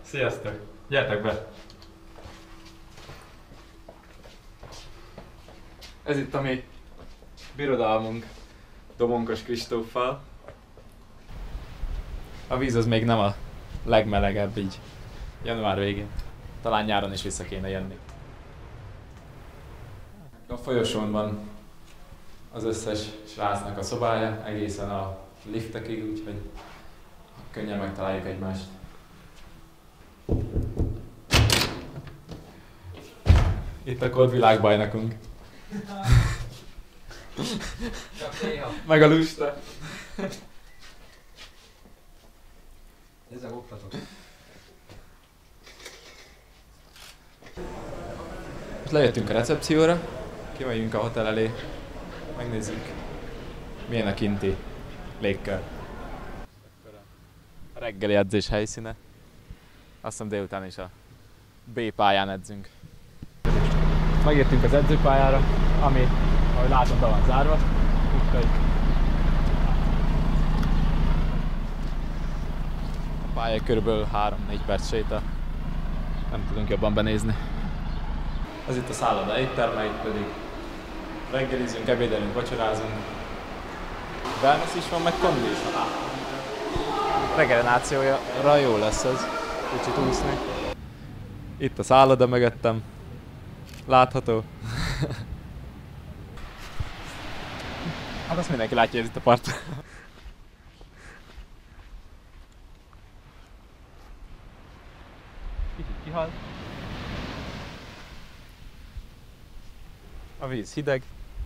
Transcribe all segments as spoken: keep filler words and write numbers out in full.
Sziasztok! Gyertek be! Ez itt a mi birodalmunk Domonkos Kristóffal. A víz az még nem a legmelegebb így január végén. Talán nyáron is vissza kéne jönni. A folyosón van az összes srácnak a szobája, egészen a liftekig, úgyhogy könnyen megtaláljuk egymást. Itt a kód világbajnokunk. Meg a lusta. Ez a oktató. Most lejöttünk a recepcióra, kimegyünk a hotel elé, megnézzük milyen a kinti légkör. A reggeli edzés helyszíne. Azt hiszem délután is a B pályán edzünk. Megértünk az edzőpályára, ami, ahogy látom, be van zárva. Úgyhogy a pálya körülbelül három-négy perc séta. Nem tudunk jobban benézni. Ez itt a szálloda étterme, itt pedig reggelizünk, ebédelünk, vacsorázunk. Wellness is van, meg kondi is van. Regenerációra jó lesz ez, kicsit úszni. Itt a szálloda mögöttem. Látható. Hát azt mindenki látja, ez itt a part. Kicsit kihal. A víz hideg.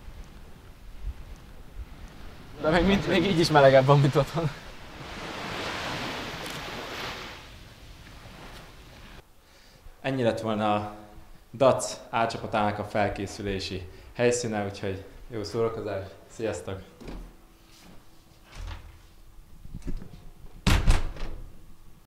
De meg mint, még így is melegebb van, mint otthon. Ennyi lett volna a dac A csapatának a felkészülési helyszíne, úgyhogy jó szórakozás, sziasztok!